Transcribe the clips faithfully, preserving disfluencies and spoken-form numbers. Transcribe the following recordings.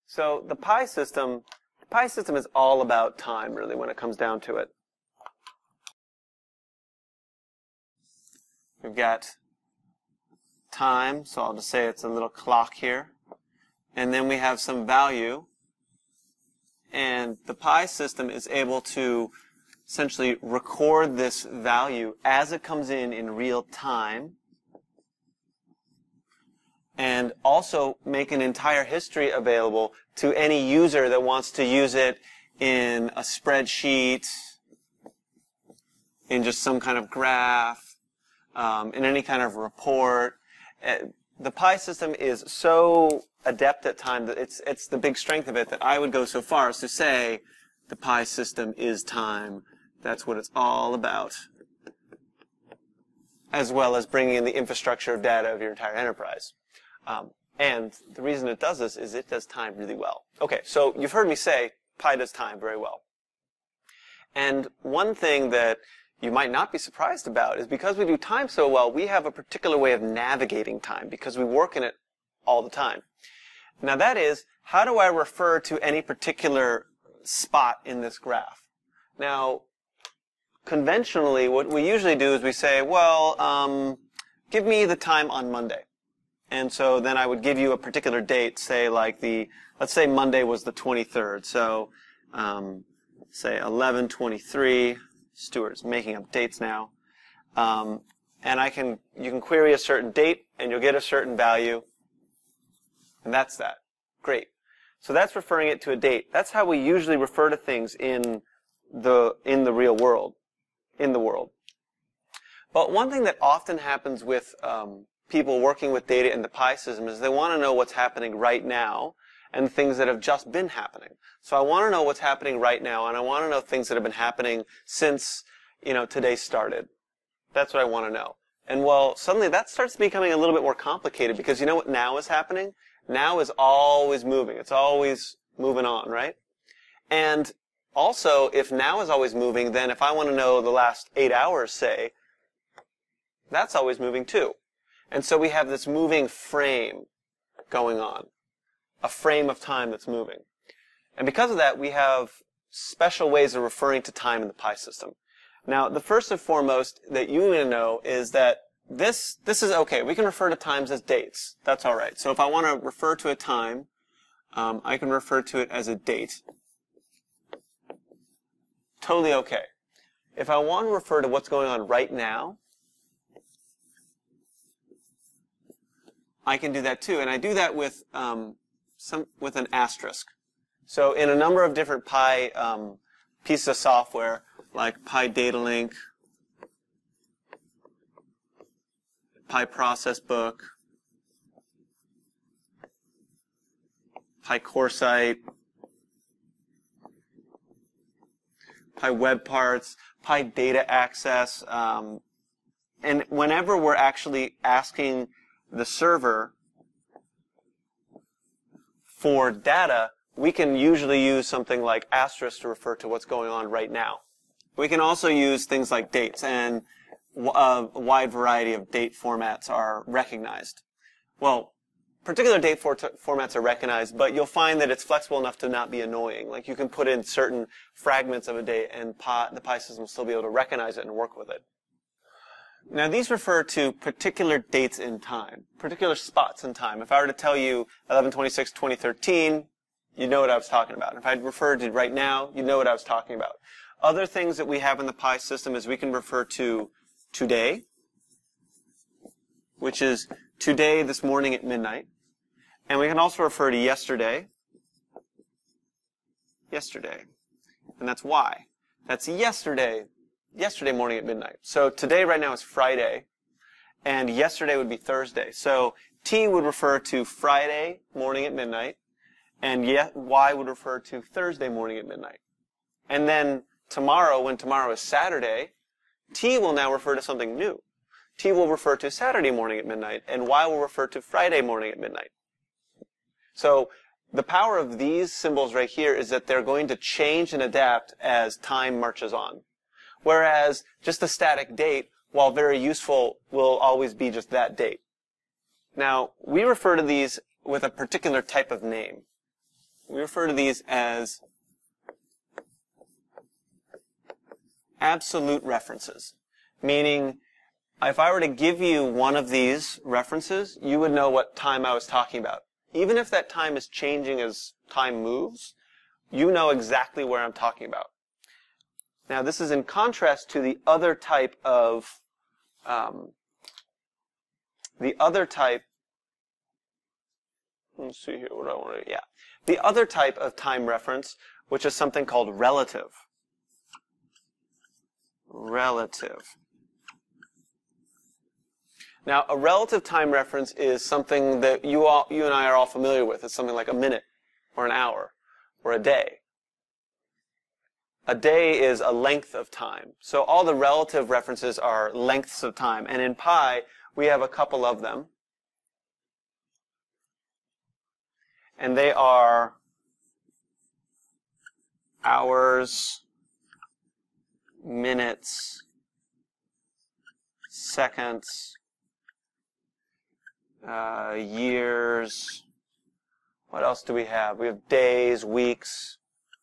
So the pi system, the pi system is all about time, really, when it comes down to it. We've got time, so I'll just say it's a little clock here. And then we have some value. And the pi system is able to essentially record this value as it comes in in real time, and also make an entire history available to any user that wants to use it in a spreadsheet, in just some kind of graph, um, in any kind of report. Uh, the pi system is so adept at time that it's, it's the big strength of it that I would go so far as to say the pi system is time. That's what it's all about, as well as bringing in the infrastructure of data of your entire enterprise. Um, and the reason it does this is it does time really well. Okay, so you've heard me say pi does time very well. And one thing that you might not be surprised about is because we do time so well, we have a particular way of navigating time because we work in it all the time. Now that is, how do I refer to any particular spot in this graph? Now, conventionally, what we usually do is we say, well, um, give me the time on Monday. And so then I would give you a particular date, say like the, let's say Monday was the twenty-third. So, um, say eleven twenty-three. Stuart's making up dates now. Um, and I can, you can query a certain date and you'll get a certain value. And that's that. Great. So that's referring it to a date. That's how we usually refer to things in the, in the real world, in the world. But one thing that often happens with, um, people working with data in the pi system is they want to know what's happening right now and things that have just been happening. So I want to know what's happening right now, and I want to know things that have been happening since, you know, today started. That's what I want to know. And well, suddenly that starts becoming a little bit more complicated because you know what now is happening? Now is always moving. It's always moving on, right? And also, if now is always moving, then if I want to know the last eight hours, say, that's always moving too. And so we have this moving frame going on, a frame of time that's moving. And because of that, we have special ways of referring to time in the pi system. Now, the first and foremost that you need to know is that this, this is okay. We can refer to times as dates. That's all right. So if I want to refer to a time, um, I can refer to it as a date. Totally okay. If I want to refer to what's going on right now, I can do that too, and I do that with um, some with an asterisk. So in a number of different pi um, pieces of software, like Pi Data Link, Pi Process Book, Pi CoreSite, Pi Web Parts, Pi Data Access, um, and whenever we're actually asking the server for data, we can usually use something like asterisk to refer to what's going on right now. We can also use things like dates, and a wide variety of date formats are recognized. Well, particular date for formats are recognized, but you'll find that it's flexible enough to not be annoying. Like you can put in certain fragments of a date and pi, the pi system will still be able to recognize it and work with it. Now, these refer to particular dates in time, particular spots in time. If I were to tell you eleven twenty-six twenty thirteen, you know what I was talking about. If I referred to right now, you know what I was talking about. Other things that we have in the pi system is we can refer to today, which is today, this morning at midnight. And we can also refer to yesterday, yesterday. And that's why. That's yesterday. Yesterday morning at midnight. So today right now is Friday, and yesterday would be Thursday. So T would refer to Friday morning at midnight, and Y would refer to Thursday morning at midnight. And then tomorrow, when tomorrow is Saturday, T will now refer to something new. T will refer to Saturday morning at midnight, and Y will refer to Friday morning at midnight. So the power of these symbols right here is that they're going to change and adapt as time marches on. Whereas just a static date, while very useful, will always be just that date. Now, we refer to these with a particular type of name. we refer to these as absolute references, meaning if I were to give you one of these references, you would know what time I was talking about. Even if that time is changing as time moves, you know exactly where I'm talking about. Now, this is in contrast to the other type of um, the other type. Let's see here. What do I want to? Yeah, the other type of time reference, which is something called relative. Relative. Now, a relative time reference is something that you all, you and I are all familiar with. It's something like a minute, or an hour, or a day. A day is a length of time. So all the relative references are lengths of time. And in pi, we have a couple of them. And they are hours, minutes, seconds, uh, years. What else do we have? We have days, weeks.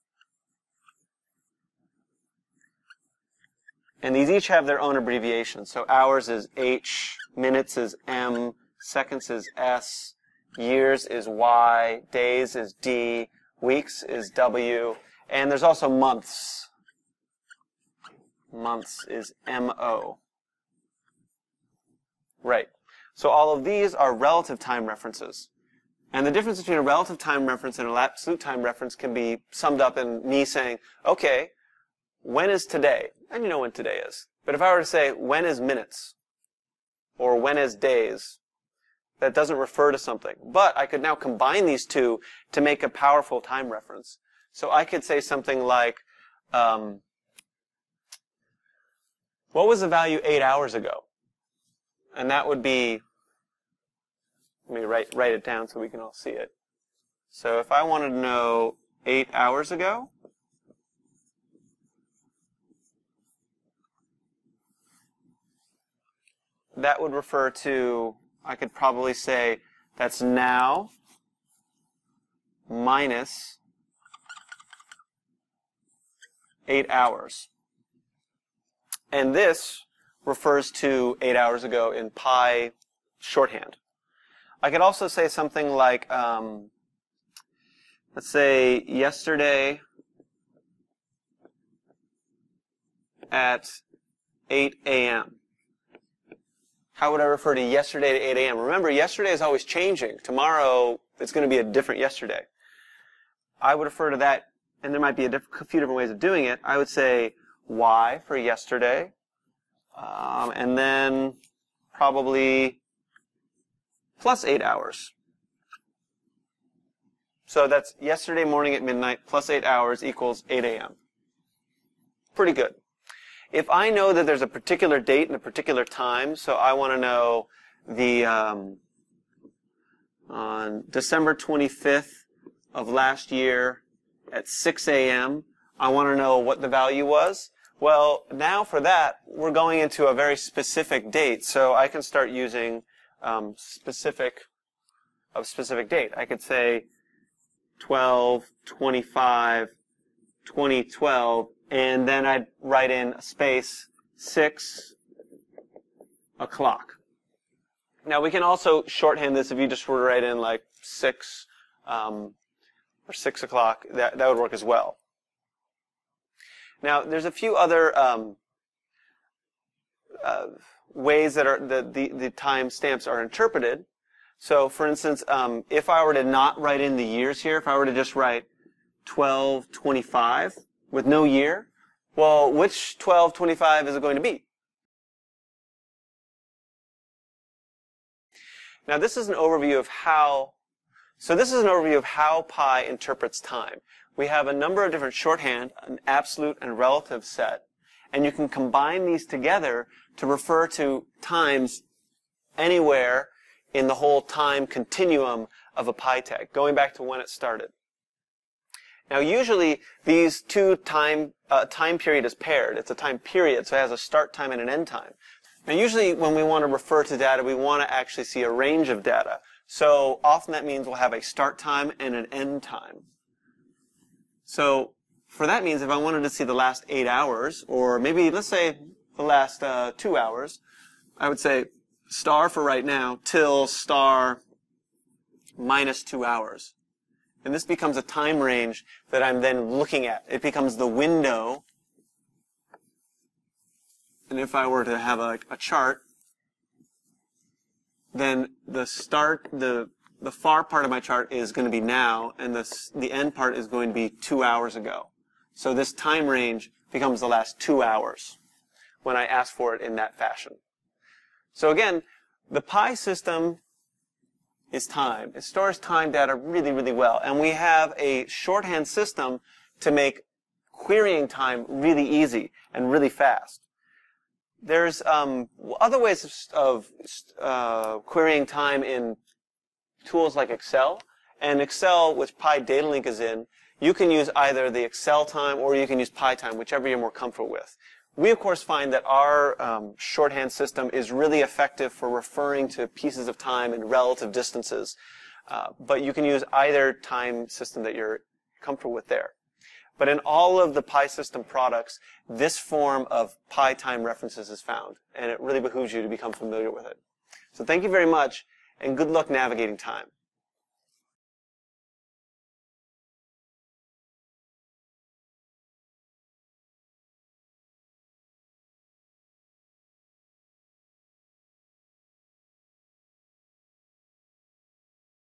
And these each have their own abbreviations. So hours is H, minutes is M, seconds is S, years is Y, days is D, weeks is W, and there's also months. Months is M O. Right. So all of these are relative time references. And the difference between a relative time reference and an absolute time reference can be summed up in me saying, okay, when is today? And you know when today is. But if I were to say, when is minutes? Or when is days? That doesn't refer to something. But I could now combine these two to make a powerful time reference. So I could say something like, um, what was the value eight hours ago? And that would be, let me write, write it down so we can all see it. So if I wanted to know eight hours ago, that would refer to, I could probably say, that's now minus eight hours. And this refers to eight hours ago in pi shorthand. I could also say something like, um, let's say yesterday at eight A M How would I refer to yesterday at eight A M? Remember, yesterday is always changing. Tomorrow, it's going to be a different yesterday. I would refer to that, and there might be a diff- few different ways of doing it. I would say Y for yesterday, um, and then probably plus eight hours. So that's yesterday morning at midnight plus eight hours equals eight A M Pretty good. If I know that there's a particular date and a particular time, so I want to know the um, on December twenty-fifth of last year at six A M, I want to know what the value was. Well, now for that, we're going into a very specific date, so I can start using um, specific of specific date. I could say twelve twenty-five twenty twelve, and then I'd write in a space six o'clock. Now we can also shorthand this if you just were to write in like six um, or six o'clock. That that would work as well. Now there's a few other um, uh, ways that are the the, the time stamps are interpreted. So, for instance, um, if I were to not write in the years here, if I were to just write twelve twenty-five with no year, well, which twelve twenty-five is it going to be? Now, this is an overview of how, so this is an overview of how pi interprets time. We have a number of different shorthand, an absolute and relative set, and you can combine these together to refer to times anywhere in the whole time continuum of a pi tag, going back to when it started. Now, usually these two time uh, time period is paired. It's a time period, so it has a start time and an end time. Now, usually when we want to refer to data, we want to actually see a range of data. So often that means we'll have a start time and an end time. So for that means if I wanted to see the last eight hours, or maybe let's say the last uh, two hours, I would say star for right now till star minus two hours. And this becomes a time range that I'm then looking at. It becomes the window. And if I were to have a, a chart, then the start, the the far part of my chart is going to be now, and the the end part is going to be two hours ago. So this time range becomes the last two hours when I ask for it in that fashion. So again, the Pi system is time. It stores time data really, really well, and we have a shorthand system to make querying time really easy and really fast. There's um, other ways of, of uh, querying time in tools like Excel. And Excel, which Pi Data Link is in, you can use either the Excel time or you can use Pi time, whichever you're more comfortable with. We, of course, find that our um, shorthand system is really effective for referring to pieces of time in relative distances. Uh, but you can use either time system that you're comfortable with there. But in all of the Pi system products, this form of Pi time references is found, and it really behooves you to become familiar with it. So thank you very much, and good luck navigating time.